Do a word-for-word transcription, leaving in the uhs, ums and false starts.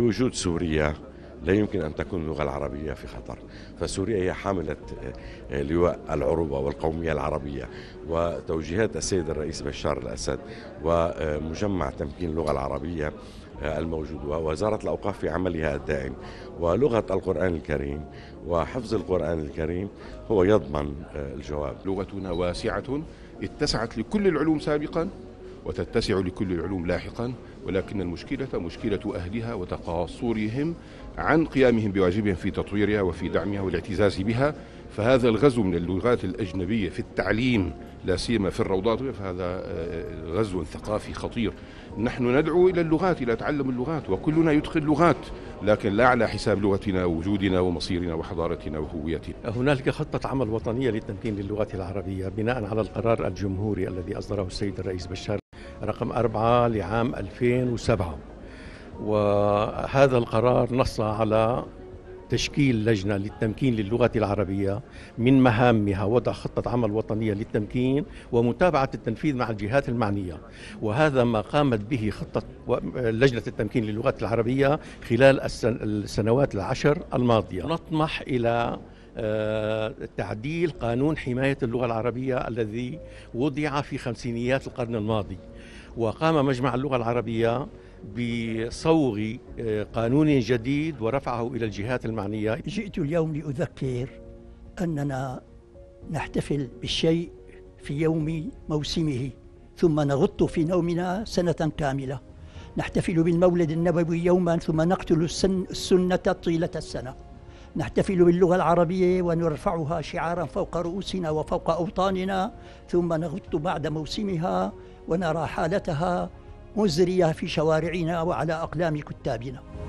بوجود سوريا لا يمكن أن تكون اللغة العربية في خطر. فسوريا هي حاملة لواء العروبة والقومية العربية، وتوجيهات السيد الرئيس بشار الأسد ومجمع تمكين اللغة العربية الموجود ووزارة الأوقاف في عملها الدائم ولغة القرآن الكريم وحفظ القرآن الكريم هو يضمن الجواب. لغتنا واسعة اتسعت لكل العلوم سابقا وتتسع لكل العلوم لاحقا، ولكن المشكلة مشكلة أهلها وتقاصرهم عن قيامهم بواجبهم في تطويرها وفي دعمها والاعتزاز بها. فهذا الغزو من اللغات الأجنبية في التعليم لا سيما في الروضات فهذا غزو ثقافي خطير. نحن ندعو إلى اللغات، إلى تعلم اللغات، وكلنا يدخل لغات، لكن لا على حساب لغتنا ووجودنا ومصيرنا وحضارتنا وهويتنا. هنالك خطة عمل وطنية للتمكين للغات العربية بناء على القرار الجمهوري الذي أصدره السيد الرئيس بشار رقم أربعة لعام ألفين وسبعة، وهذا القرار نص على تشكيل لجنة للتمكين للغة العربية من مهامها وضع خطة عمل وطنية للتمكين ومتابعة التنفيذ مع الجهات المعنية، وهذا ما قامت به خطة لجنة التمكين للغة العربية خلال السنوات العشر الماضية. نطمح إلى تعديل قانون حماية اللغة العربية الذي وضع في خمسينيات القرن الماضي، وقام مجمع اللغة العربية بصوغ قانون جديد ورفعه إلى الجهات المعنية. جئت اليوم لأذكر أننا نحتفل بالشيء في يوم موسمه ثم نغط في نومنا سنة كاملة. نحتفل بالمولد النبوي يوما ثم نقتل السن السنة طيلة السنة. نحتفل باللغة العربية ونرفعها شعارا فوق رؤوسنا وفوق أوطاننا، ثم نغط بعد موسمها ونرى حالتها مزرية في شوارعنا وعلى أقلام كتابنا.